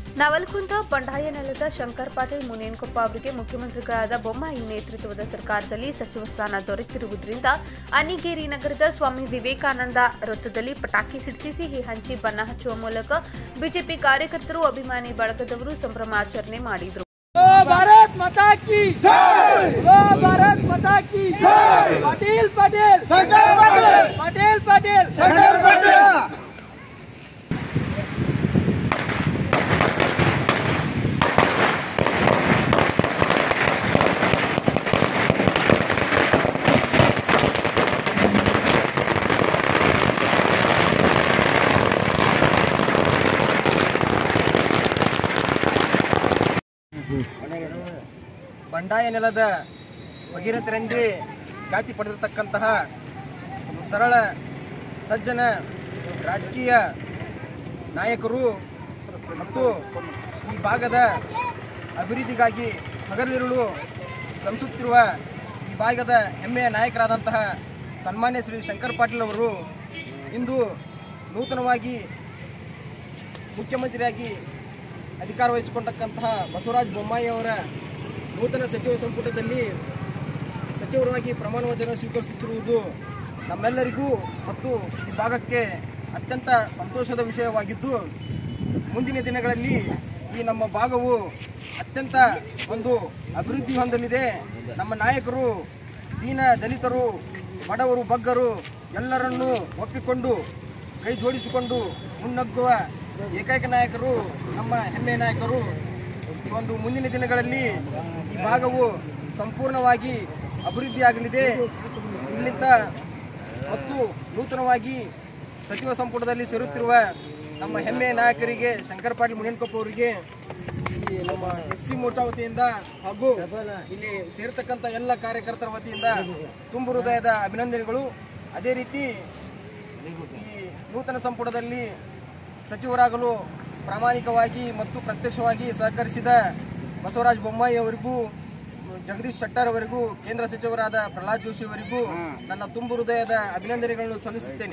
ನವಲಗುಂದ ಬಂಡಾಯ ನೆಲದ ಶಂಕರ್ ಪಾಟೀಲ್ ಮುನೇನಕೊಪ್ಪ ಅವರಿಗೆ ಮುಖ್ಯಮಂತ್ರಿಗಳಾದ ಬೊಮ್ಮಾಯಿ ನೇತೃತ್ವದ ಸರ್ಕಾರದಲ್ಲಿ ಸಚಿವ ಸ್ಥಾನ ದೊರೆತಿರುವುದರಿಂದ ಅಣ್ಣಿಗೇರಿ ನಗರದ ಸ್ವಾಮಿ ವಿವೇಕಾನಂದ ವೃತ್ತದಲ್ಲಿ ಪಟಾಕಿ ಸಿಡಿಸಿ ಸಿಹಿ ಹಂಚಿ ಬಣ್ಣ ಹಚ್ಚುವ ಮೂಲಕ ಬಿಜೆಪಿ ಕಾರ್ಯಕರ್ತರು ಅಭಿಮಾನಿ ಬಳಗದವರು ಸಂಭ್ರಮಾಚರಣೆ ಮಾಡಿದರು. भारत माता की जय, भारत माता की जय, पाटिल पाटिल शंकर पाटिल, पाटिल पाटिल शंकर पाटिल. ಬಂಡಾಯ ನೆಲದ ಭಗೀರಥರೆಂದೇ ಖ್ಯಾತಿ ಪಡೆದಿರತಕ್ಕಂತಹ ಒಂದು ಸರಳ ಸಜ್ಜನ ರಾಜಕೀಯ ನಾಯಕರು ಮತ್ತು ಈ ಭಾಗದ ಅಭಿವೃದ್ಧಿಗಾಗಿ ಹಗಲಿರುಳು ಶ್ರಮಿಸುತ್ತಿರುವ ಈ ಭಾಗದ ಹೆಮ್ಮೆಯ ನಾಯಕರಾದಂತಹ ಸನ್ಮಾನ್ಯ ಶ್ರೀ ಶಂಕರ್ ಪಾಟೀಲ್ ಅವರು ಇಂದು ನೂತನವಾಗಿ ಮುಖ್ಯಮಂತ್ರಿಯಾಗಿ ಅಧಿಕಾರ ವಹಿಸಿಕೊಂಡಂತಹ ಬಸವರಾಜ ಬೊಮ್ಮಾಯಿ ಅವರ ನೂತನ ಸಚಿವ ಸಂಪುಟದಲ್ಲಿ ಸಚಿವರಾಗಿ ಪ್ರಮಾಣ ವಚನ ಸ್ವೀಕರಿಸುತ್ತಿರುವುದು ನಮ್ಮೆಲ್ಲರಿಗೂ ಮತ್ತು ಈ ಭಾಗಕ್ಕೆ ಅತ್ಯಂತ ಸಂತೋಷದ ವಿಷಯವಾಗಿದ್ದು, ಮುಂದಿನ ದಿನಗಳಲ್ಲಿ ಈ ನಮ್ಮ ಭಾಗವು ಅತ್ಯಂತ ಒಂದು ಅಭಿವೃದ್ಧಿ ಹೊಂದಲಿದೆ. ನಮ್ಮ ನಾಯಕರು ದೀನ ದಲಿತರು, ಬಡವರು, ಬಗ್ಗರು ಎಲ್ಲರನ್ನೂ ಒಪ್ಪಿಕೊಂಡು ಕೈ ಜೋಡಿಸಿಕೊಂಡು ಮುನ್ನಗ್ಗುವ ಏಕೈಕ ನಾಯಕರು ನಮ್ಮ ಹೆಮ್ಮೆಯ ನಾಯಕರು. ಈ ಒಂದು ಮುಂದಿನ ದಿನಗಳಲ್ಲಿ ಈ ಭಾಗವು ಸಂಪೂರ್ಣವಾಗಿ ಅಭಿವೃದ್ಧಿಯಾಗಲಿದೆ. ಇಲ್ಲಿಂದ ಮತ್ತು ನೂತನವಾಗಿ ಸಚಿವ ಸಂಪುಟದಲ್ಲಿ ಸೇರುತ್ತಿರುವ ನಮ್ಮ ಹೆಮ್ಮೆಯ ನಾಯಕರಿಗೆ ಶಂಕರ್ ಪಾಟೀಲ್ ಮುನೇನಕೊಪ್ಪ ಅವರಿಗೆ ಈ ನಮ್ಮ ಎಸ್ಸಿ ಮೋರ್ಚಾ ವತಿಯಿಂದ ಹಾಗೂ ಇಲ್ಲಿ ಸೇರತಕ್ಕಂಥ ಎಲ್ಲ ಕಾರ್ಯಕರ್ತರ ವತಿಯಿಂದ ತುಂಬು ಹೃದಯದ ಅಭಿನಂದನೆಗಳು. ಅದೇ ರೀತಿ ಈ ನೂತನ ಸಂಪುಟದಲ್ಲಿ ಸಚಿವರಾಗಲು ಪ್ರಾಮಾಣಿಕವಾಗಿ ಮತ್ತು ಪ್ರತ್ಯಕ್ಷವಾಗಿ ಸಹಕರಿಸಿದ ಬಸವರಾಜ ಬೊಮ್ಮಾಯಿ ಅವರಿಗೂ, ಜಗದೀಶ್ ಶೆಟ್ಟರ್ ಅವರಿಗೂ, ಕೇಂದ್ರ ಸಚಿವರಾದ ಪ್ರಹ್ಲಾದ್ ಜೋಶಿ ಅವರಿಗೂ ನನ್ನ ತುಂಬು ಹೃದಯದ ಅಭಿನಂದನೆಗಳನ್ನು ಸಲ್ಲಿಸುತ್ತೇನೆ.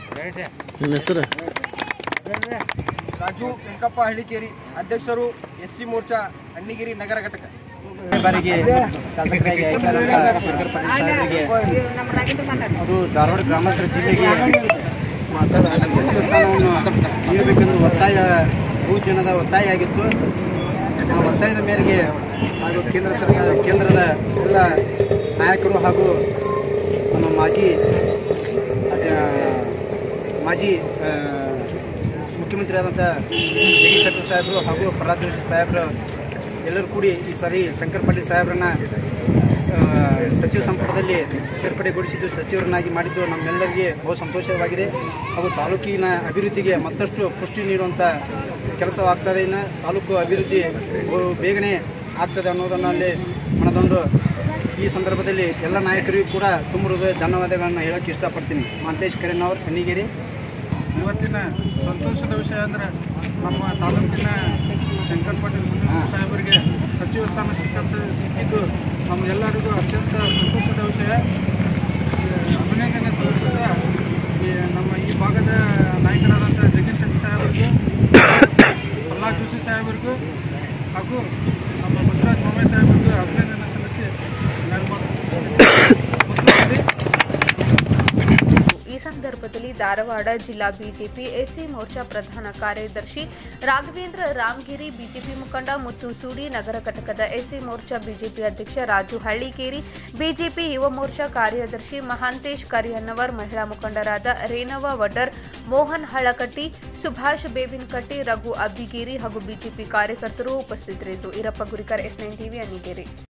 ರಾಜು ವೆಂಕಪ್ಪ ಹಳ್ಳಿಕೇರಿ, ಅಧ್ಯಕ್ಷರು ಎಸ್ಸಿ ಮೋರ್ಚಾ ಅಣ್ಣಿಗೇರಿ ನಗರ ಘಟಕ. ಬಾರಿಗೆ ಶಾಸಕರಾಗಿ ಆಯ್ಕೆಯಾದ ಶಂಕರ್ ಪಾಟೀಲ್ ಸಾಹೇಬರಿಗೆ ಅದು ಧಾರವಾಡ ಗ್ರಾಮಾಂತರ ಜಿಲ್ಲೆಗೆ ಸಚಿವ ಸ್ಥಾನವನ್ನು ನೀಡಬೇಕೆಂದು ಒತ್ತಾಯ ಬಹುಜನದ ಒತ್ತಾಯ ಆಗಿತ್ತು. ಆ ಒತ್ತಾಯದ ಮೇರೆಗೆ ಹಾಗೂ ಕೇಂದ್ರ ಸರ್ಕಾರ, ಕೇಂದ್ರದ ಎಲ್ಲ ನಾಯಕರು ಹಾಗೂ ನಮ್ಮ ಮಾಜಿ ಮುಖ್ಯಮಂತ್ರಿಯಾದಂಥ ಜಗದೀಶ್ ಶೆಟ್ಟರ್ ಸಾಹೇಬರು ಹಾಗೂ ಪ್ರಹ್ಲಾದ್ ಜೋಶಿ ಸಾಹೇಬರು ಎಲ್ಲರೂ ಕೂಡಿ ಈ ಸಾರಿ ಶಂಕರ್ ಪಾಟೀಲ್ ಸಾಹೇಬ್ರನ್ನ ಸಚಿವ ಸಂಪುಟದಲ್ಲಿ ಸೇರ್ಪಡೆಗೊಳಿಸಿದ್ದು, ಸಚಿವರನ್ನಾಗಿ ಮಾಡಿದ್ದು ನಮ್ಮೆಲ್ಲರಿಗೆ ಬಹು ಸಂತೋಷವಾಗಿದೆ. ಹಾಗೂ ತಾಲೂಕಿನ ಅಭಿವೃದ್ಧಿಗೆ ಮತ್ತಷ್ಟು ಪುಷ್ಟಿ ನೀಡುವಂಥ ಕೆಲಸವಾಗ್ತದೆ. ಇನ್ನು ತಾಲೂಕು ಅಭಿವೃದ್ಧಿ ಬೇಗನೆ ಆಗ್ತದೆ ಅನ್ನೋದನ್ನಲ್ಲಿ ಮನದೊಂದು ಈ ಸಂದರ್ಭದಲ್ಲಿ ಎಲ್ಲ ನಾಯಕರಿಗೂ ಕೂಡ ತುಂಬ ಧನ್ಯವಾದಗಳನ್ನು ಹೇಳೋಕ್ಕೆ ಇಷ್ಟಪಡ್ತೀನಿ. ಮಹಂತೇಶ್ ಕರೇನವ್ರು, ಅಣ್ಣಿಗೇರಿ. ಇವತ್ತಿನ ಸಂತೋಷದ ವಿಷಯ ಅಂದರೆ ನಮ್ಮ ತಾಲೂಕಿನ ಶಂಕರ್ ಪಾಟೀಲ್ ಸಾಹೇಬರಿಗೆ ಸಚಿವ ಸ್ಥಾನ ಸಿಕ್ಕಿದ್ದು ನಮಗೆಲ್ಲರಿಗೂ ಅತ್ಯಂತ ಸಂತೋಷದ ವಿಷಯ. ಅಭಿನಂದನೆ ಸಲ್ಲಿಸುತ್ತಾ ನಮ್ಮ ಈ ಭಾಗದ ನಾಯಕರಾದಂಥ ಜಗದೀಶ್ ಶೆಟ್ಟರ್ ಸಾಹೇಬರಿಗೂ, ಪ್ರಹ್ಲಾದ್ ಜೋಶಿ ಸಾಹೇಬರಿಗೂ ಹಾಗೂ ನಮ್ಮ ಬಸವರಾಜ ಬೊಮ್ಮಾಯಿ ಸಾಹೇಬರಿಗೂ ಅಭಿನಂದನೆ ಸಲ್ಲಿಸಿ ಈ ಸಂದರ್ಭದಲ್ಲಿ ಧಾರವಾಡ ಜಿಲ್ಲಾ ಬಿಜೆಪಿ ಎಸ್ಸಿ ಮೋರ್ಚಾ ಪ್ರಧಾನ ಕಾರ್ಯದರ್ಶಿ ರಾಘವೇಂದ್ರ ರಾಮಗಿರಿ, ಬಿಜೆಪಿ ಮುಖಂಡ ಮುತ್ತು ಸೂಡಿ, ನಗರ ಘಟಕದ ಎಸ್ಸಿ ಮೋರ್ಚಾ ಬಿಜೆಪಿ ಅಧ್ಯಕ್ಷ ರಾಜು ಹಳ್ಳಿಕೇರಿ, ಬಿಜೆಪಿ ಯುವ ಮೋರ್ಚಾ ಕಾರ್ಯದರ್ಶಿ ಮಹಾಂತೇಶ್ ಕರಿಯನ್ನವರ್, ಮಹಿಳಾ ಮುಖಂಡರಾದ ರೇಣವ ವಡ್ಡರ್, ಮೋಹನ್ ಹಳಕಟ್ಟಿ, ಸುಭಾಷ್ ಬೇಬಿನಕಟ್ಟಿ, ರಘು ಅಬ್ಬಿಗೇರಿ ಹಾಗೂ ಬಿಜೆಪಿ ಕಾರ್ಯಕರ್ತರು ಉಪಸ್ಥಿತರಿದ್ದರು. Irappa Gurikar, S9 TV, Annigeri.